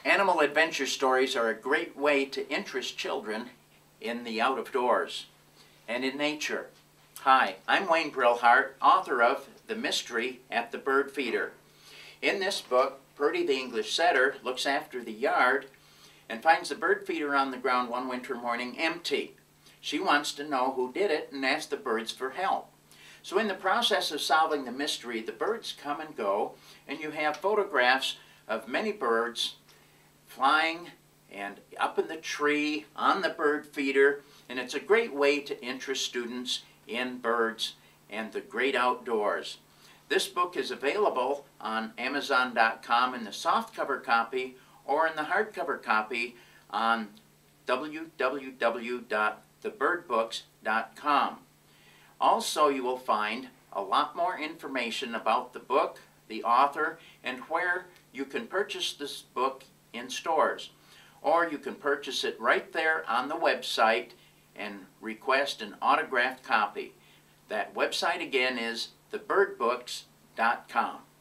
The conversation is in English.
Animal adventure stories are a great way to interest children in the out of doors and in nature. Hi, I'm Wayne Brillhart, author of The Mystery at the Bird Feeder. In this book, Purdy the English Setter looks after the yard and finds the bird feeder on the ground one winter morning empty. She wants to know who did it and asks the birds for help. So in the process of solving the mystery, the birds come and go, and you have photographs of many birds flying and up in the tree, on the bird feeder, and it's a great way to interest students in birds and the great outdoors. This book is available on Amazon.com in the softcover copy or in the hardcover copy on www.thebirdbooks.com. Also, you will find a lot more information about the book, the author, and where you can purchase this book in stores. Or you can purchase it right there on the website and request an autographed copy. That website again is thebirdbooks.com.